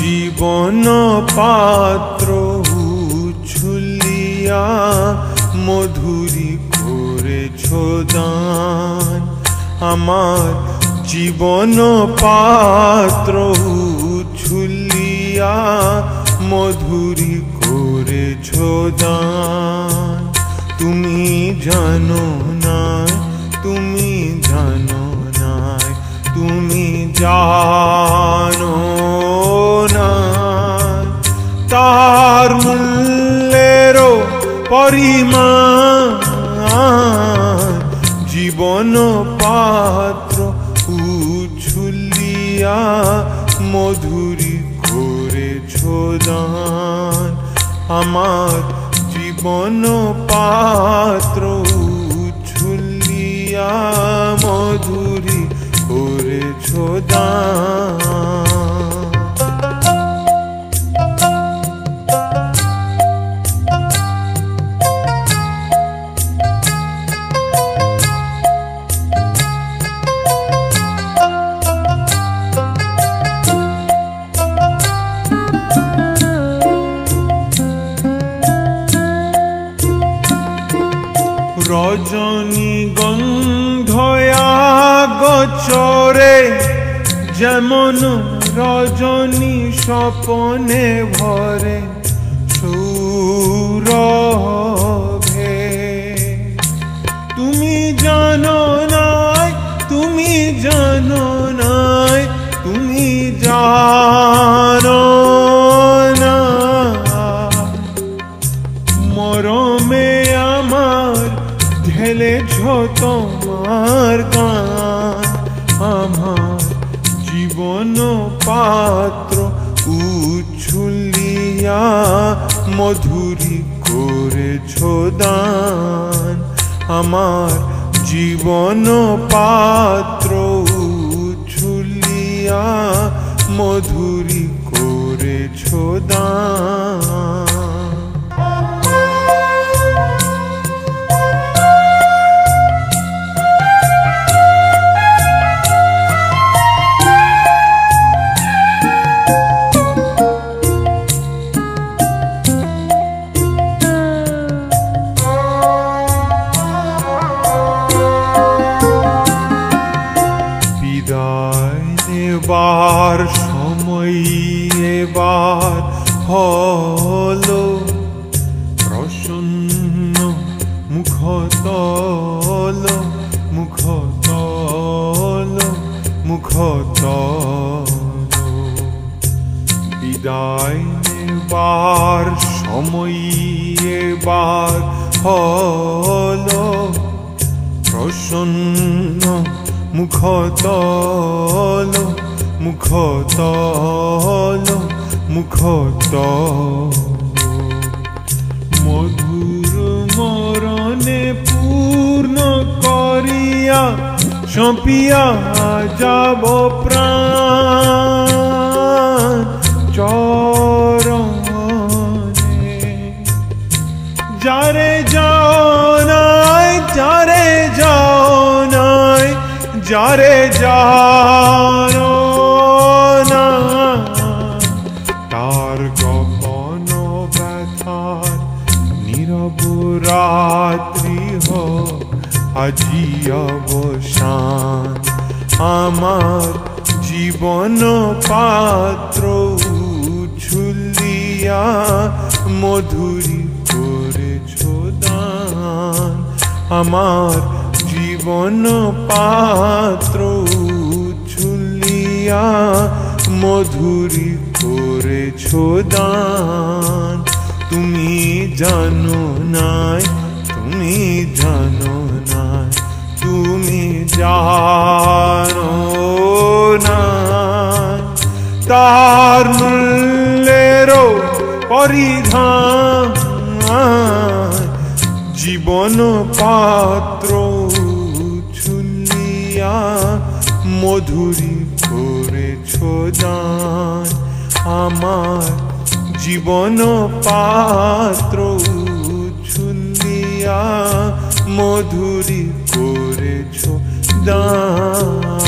জীবন পাত্র উছুলিয়া মধুরী করেছ দান। আমার জীবন পাত্র উছুলিয়া মধুরী করেছ দান। তুমি জানো না, তুমি জানো না, তুমি জানো না তার মূল্যেরও পরিমাণ। জীবন পাত্র উছুলিয়া মধুরী করেছ দান। আমার জীবন পাত্র উছুলিয়া মধুরী করেছ দান। রজনী গন্ধয়া গছরে যেমন রজনী স্বপনে ভরে সৌরভে। তুমি জানো নাই, তুমি জানো নাই, তুমি জানো না মরমে আমার ঢেলেছ তোমার গান। আমার জীবন পাত্র উছুলিয়া মধুরী করেছ দান। আমার জীবন পাত্র উছুলিয়া মধুরী করেছ দান। এবার সময় এবার হলো প্রসন্ন মুখতল মুখতল মুখতল। বিদায় নেবার সময় এবার হলো প্রসন্ন মুখতল মুখতল মুখতল। মধুর মরণে পূর্ণ করিয়া সঁপিয়া যাব প্রাণ চরণে। যারে যাও নাই, যারে যাও নাই, যারে জানো না তার গোপন ব্যথার নীরব রাত্রি হোক আজি অবসান। আমার জীবন পাত্র উছুলিয়া মধুরী করেছ দান। আমার জীবন পাত্র উছুলিয়া মধুরী করেছ দান। তুমি জানো নাই, তুমি জানো নাই, তুমি জানো না তার মূল্যেরও পরিধান। জীবন পাত্র উছুলিয়া মধুরী করেছ দান। আমার জীবন পাত্র উছুলিয়া মধুরী করেছ দান।